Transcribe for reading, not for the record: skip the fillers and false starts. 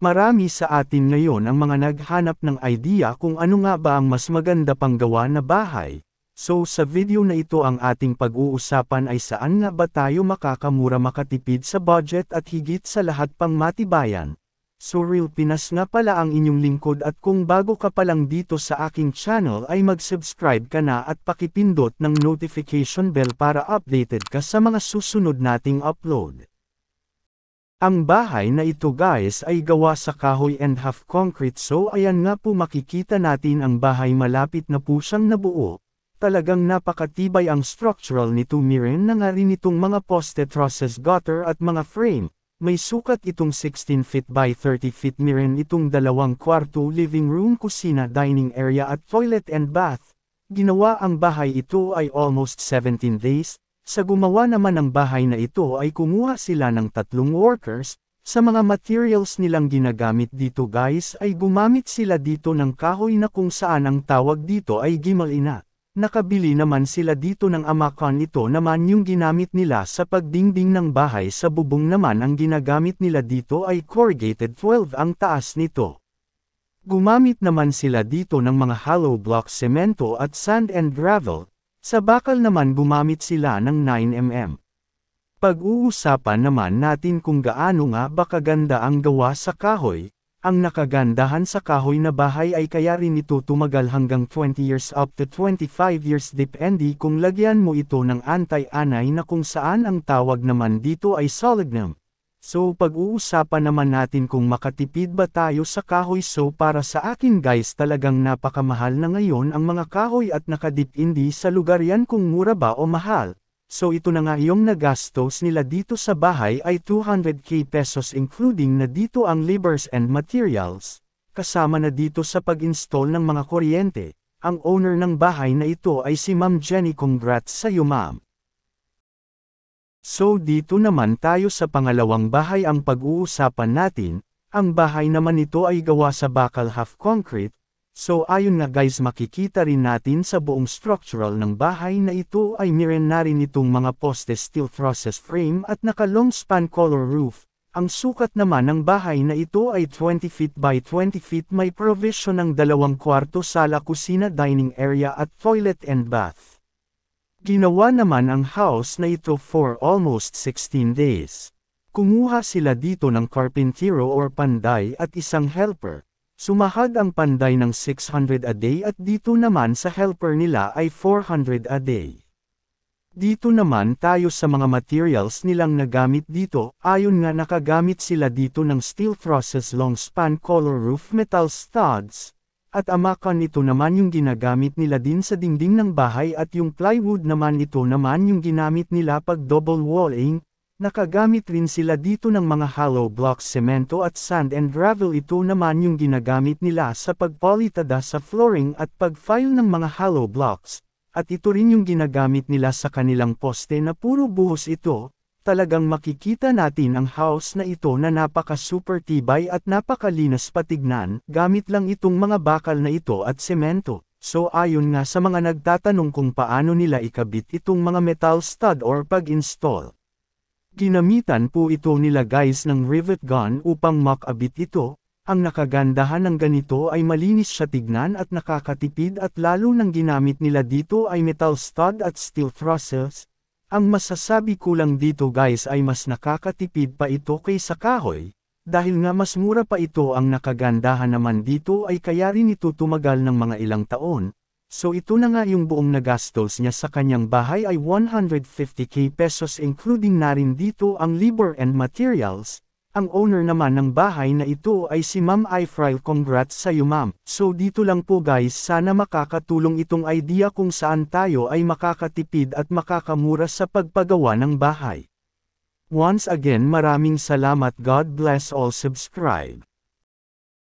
Marami sa atin ngayon ang mga naghanap ng idea kung ano nga ba ang mas maganda pang gawa na bahay. So sa video na ito ang ating pag-uusapan ay saan nga ba tayo makakamura makatipid sa budget at higit sa lahat pang matibayan. So Real Pinas nga pala ang inyong lingkod at kung bago ka pa lang dito sa aking channel ay mag-subscribe ka na at pakipindot ng notification bell para updated ka sa mga susunod nating upload. Ang bahay na ito guys ay gawa sa kahoy and half concrete, so ayan nga po makikita natin ang bahay malapit na po siyang nabuo. Talagang napakatibay ang structural nito, miren na nga rin itong mga poste, trusses, gutter at mga frame. May sukat itong 16 feet by 30 feet, miren itong 2 kwarto, living room, kusina, dining area at toilet and bath. Ginawa ang bahay ito ay almost 17 days. Sa gumawa naman ng bahay na ito ay kumuha sila ng 3 workers. Sa mga materials nilang ginagamit dito guys ay gumamit sila dito ng kahoy na kung saan ang tawag dito ay gimalina. Nakabili naman sila dito ng amakan, ito naman yung ginamit nila sa pagdingding ng bahay. Sa bubong naman ang ginagamit nila dito ay corrugated 12 ang taas nito. Gumamit naman sila dito ng mga hollow block, semento at sand and gravel. Sa bakal naman gumamit sila ng 9mm. Pag-uusapan naman natin kung gaano nga ba kaganda ang gawa sa kahoy. Ang nakagandahan sa kahoy na bahay ay kaya rin ito tumagal hanggang 20 years up to 25 years depende kung lagyan mo ito ng anti-anay na kung saan ang tawag naman dito ay solidum. So pag-uusapan naman natin kung makatipid ba tayo sa kahoy. So para sa akin guys talagang napakamahal na ngayon ang mga kahoy at nakadipindi sa lugar yan kung mura ba o mahal. So ito na nga yung nagastos nila dito sa bahay ay 200k pesos including na dito ang labors and materials. Kasama na dito sa pag-install ng mga kuryente. Ang owner ng bahay na ito ay si Ma'am Jenny. Congrats sa iyo ma'am. So dito naman tayo sa pangalawang bahay ang pag-uusapan natin. Ang bahay naman ito ay gawa sa bakal half concrete. So ayun nga guys, makikita rin natin sa buong structural ng bahay na ito ay miren na rin itong mga poste, steel trusses, frame at naka long span color roof. Ang sukat naman ng bahay na ito ay 20 feet by 20 feet, may provision ng 2 kwarto, sala, kusina, dining area at toilet and bath. Ginawa naman ang house na ito for almost 16 days. Kumuha sila dito ng carpentero or panday at isang helper. Sumahad ang panday ng 600 a day at dito naman sa helper nila ay 400 a day. Dito naman tayo sa mga materials nilang nagamit dito. Ayon nga nakagamit sila dito ng steel trusses, long span color roof, metal studs. At amakan ito naman yung ginagamit nila din sa dingding ng bahay at yung plywood naman ito naman yung ginamit nila pag double walling. Nakagamit rin sila dito ng mga hollow blocks, semento at sand and gravel. Ito naman yung ginagamit nila sa pagpolitada sa flooring at pag-file ng mga hollow blocks. At ito rin yung ginagamit nila sa kanilang poste na puro buhos ito. Talagang makikita natin ang house na ito na napaka-super tibay at napakalinas patignan, gamit lang itong mga bakal na ito at semento. So ayon nga sa mga nagtatanong kung paano nila ikabit itong mga metal stud or pag-install. Ginamitan po ito nila guys ng rivet gun upang makabit ito. Ang nakagandahan ng ganito ay malinis siya tignan at nakakatipid at lalo nang ginamit nila dito ay metal stud at steel trusses. Ang masasabi ko lang dito guys ay mas nakakatipid pa ito kaysa kahoy, dahil nga mas mura pa ito. Ang nakagandahan naman dito ay kaya rin ito tumagal ng mga ilang taon. So ito na nga yung buong nagastos niya sa kanyang bahay ay 150k pesos including na rin dito ang labor and materials. Ang owner naman ng bahay na ito ay si Ma'am Ifrail. Congrats sa iyo ma'am. So dito lang po guys, sana makakatulong itong idea kung saan tayo ay makakatipid at makakamura sa pagpagawa ng bahay. Once again maraming salamat. God bless all. Subscribe.